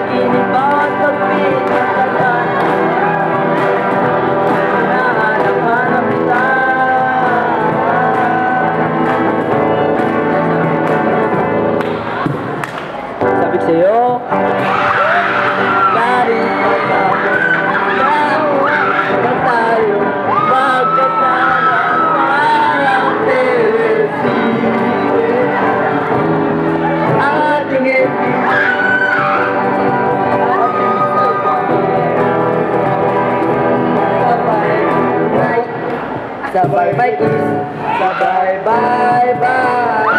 panaginip bawat pagpinagdaan. Hinahanap-hanap kita. Sabi sa'yo, galing pagkabot na tayo magkasama parang telesine. Ang ating ibig sabay bye kiss, sabay bye bye.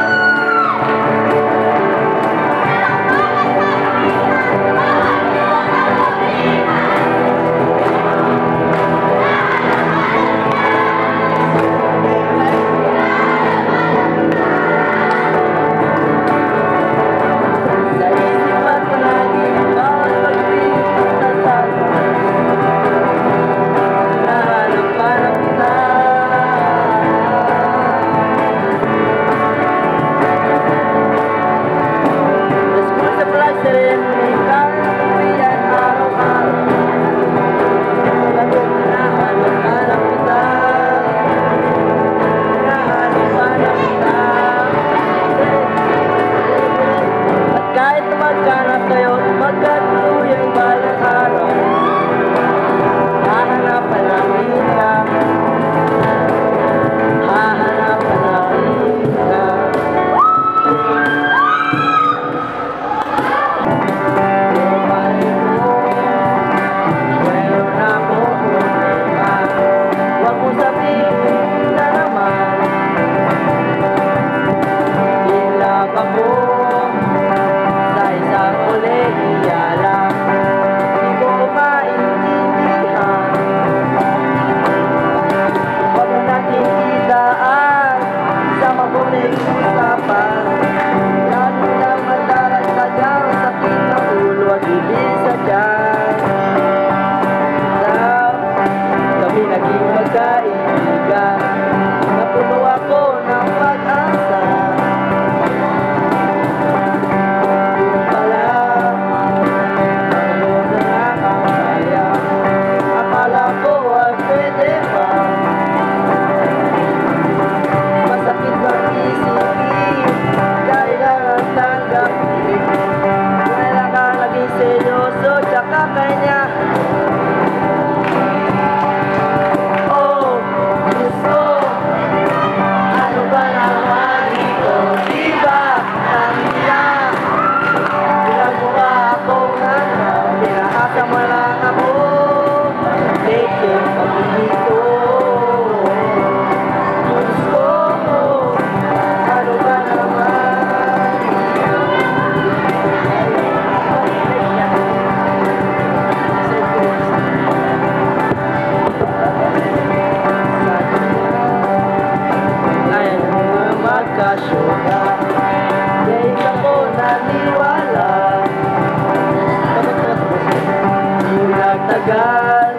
Tagal,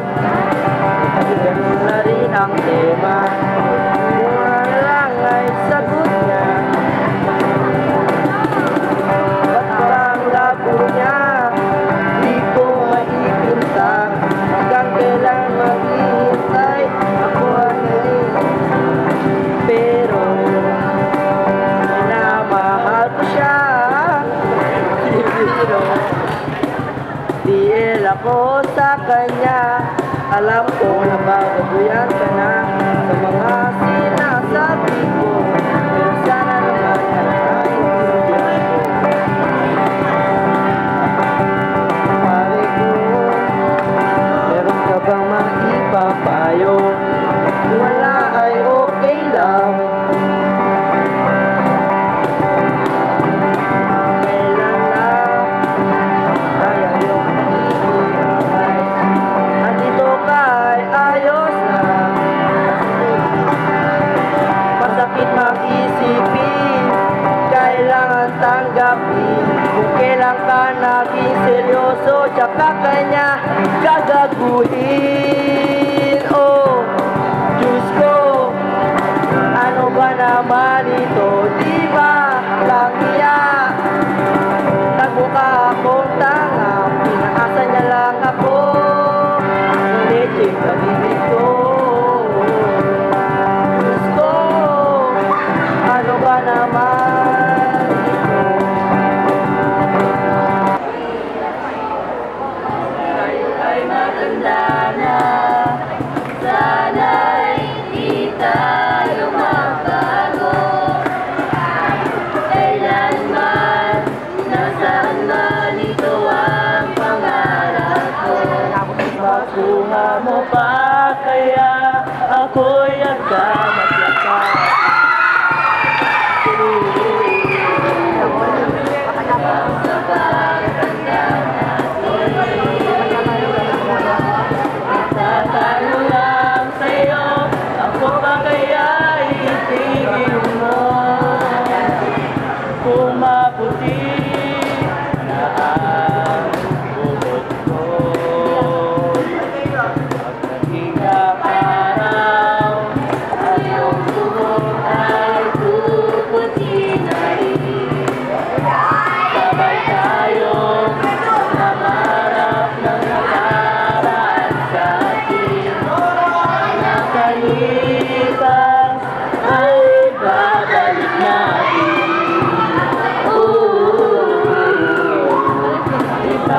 ganun na rin ang tema. Mura lang ay sagot niya. Ba't parang labo niya? Di ko maipintang. Hanggang kailan maghihintay ako ang hiling. Pero minamahal ko siya. Dihil ako sa kanya, alam ko na babaguyan ka na sa mga sinasabi ko. Pero sana naman ay naiintindihan ko. Pare ko, meron ka bang maipapayo? Wala ay okay lang. Kung kailan ka naging seryoso, tsaka kanya gagaguhin. Oh, Diyos ko, ano ba naman ito? Di ba lang iya? Nagmukha akong tanga.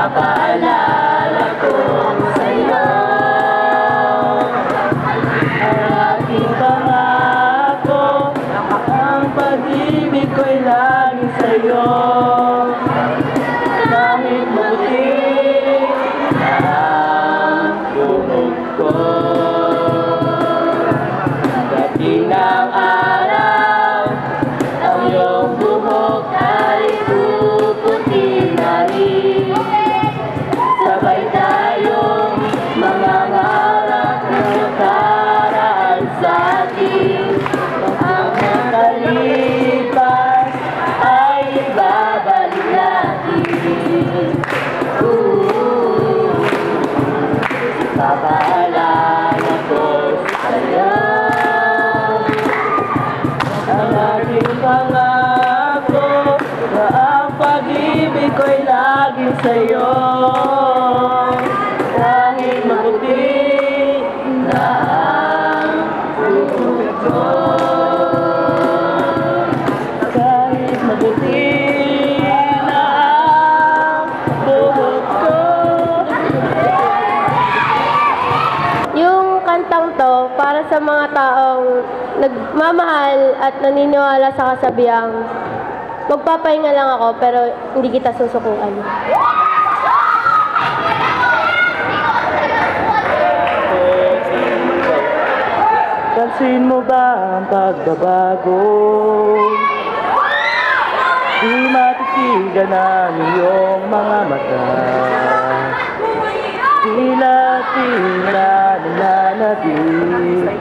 Ipapaalala ko sa'yo ang aking pangako, ang pag-ibig ko'y laging sa'yo. Kahit mabuti na ang buhok ko, darating ng araw, ang iyong buhok ay puputi na rin. Sabay tayong mangangarap na nakaraan sa atin. Ang nakalipas ay babalik natin. Papaalala ko sa'yo ang aking pangako, na ang pag-ibig ko'y laging sa'yo. Kahit maputi na ang buhok ko, kahit maputi na ang buhok ko. Yung kantang to, para sa mga taong nagmamahal at naniniwala sa kasabihang magpapahinga lang ako pero hindi kita susukuan. Pansin mo ba ang pagbabago? Di matitigan ang iyong mga mata. Tila nananabik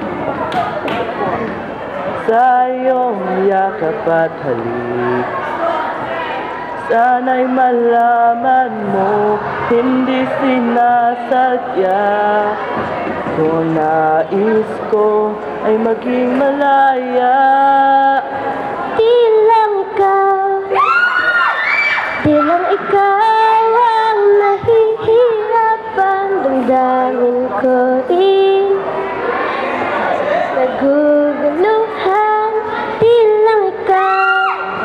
sa iyong yakap at halik. Sana'y malaman mo, hindi sinasadya. Kung nais ko ay maging malaya. Di lang ikaw ang nahihirapan, damdamin ko rin naguguluhan. Di lang ikaw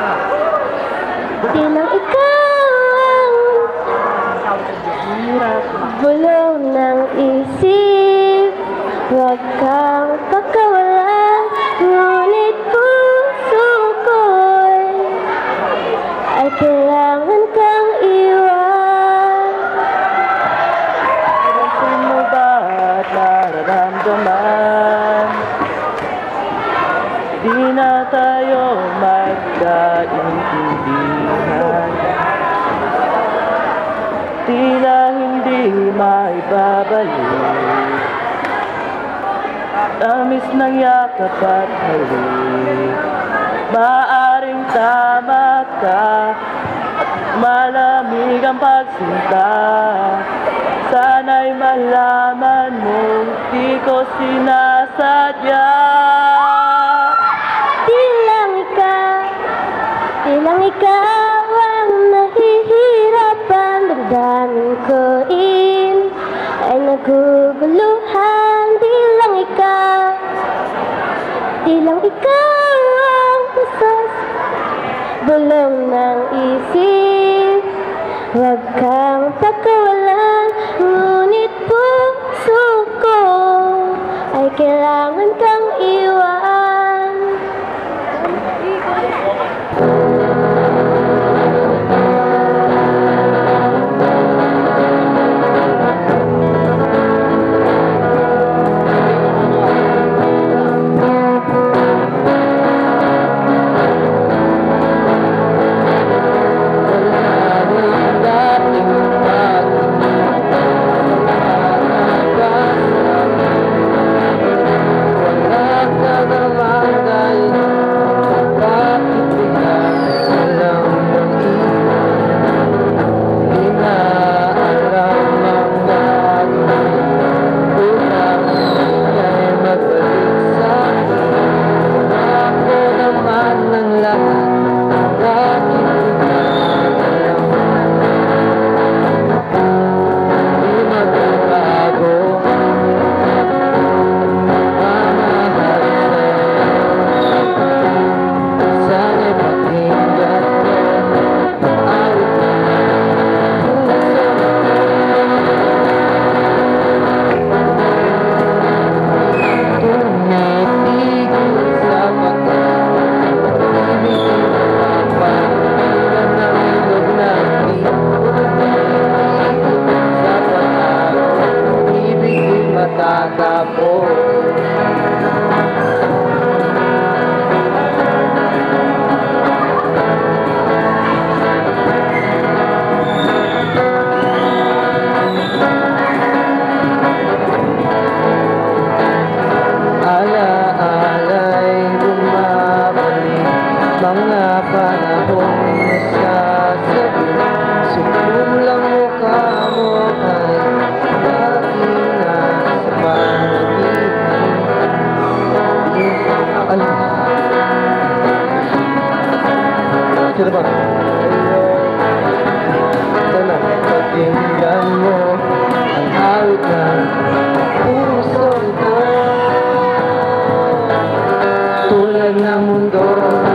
ang bulong ng isip. Huwag kang pakawalan, ngunit puso ko'y ay kailangan kang iwan. Pansin mo ba at nararamdaman? Di na tayo magkaintindihan. Tila hindi maibabalik tamis ng yakap at halik. Maaring tama ka at malamig ang pagsinta. Sana'y malaman mo, di ko sinasadya. Di lang ikaw ang nahihirapan, damdamin ko rin ay naguguluhan. Di lang ikaw ang pusas, bulong ng isip. Huwag kang pakawalan, ngunit puso ko ay kailangan kang iwan. Pakinggan mo ang awit ng puso ko. Tulad ng mundo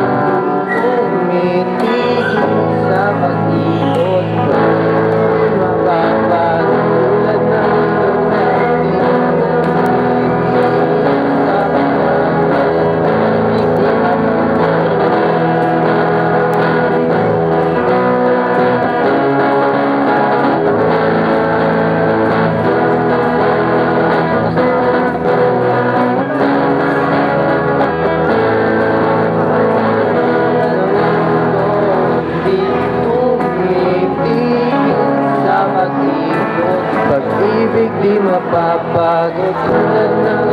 tumitigil sa pag-ikot ko. Mapapago tulad ng mundo sa pag-ibig di mapapagod tulad ng